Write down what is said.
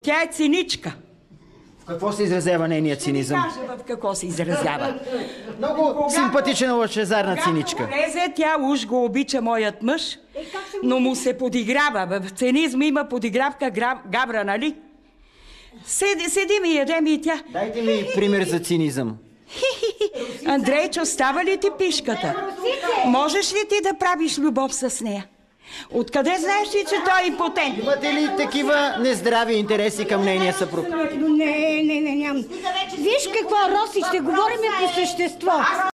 Тя е циничка. В какво се изразява нейният цинизъм? Ще кажа в какво се изразява. Много симпатична лъчезарна циничка. Когато влезе, тя уж го обича моят мъж, но му се подиграва. В цинизма има подигравка габра, нали? Седим и ядем и тя. Дайте ми пример за цинизъм. Андрейчо, става ли ти пишката? Можеш ли ти да правиш любов с нея? Откъде знаеш ли, че той е импотент? Имате ли такива нездрави интереси към нейния съпруг? Не, нямам. Виж какво, Роси, ще говорим по същество.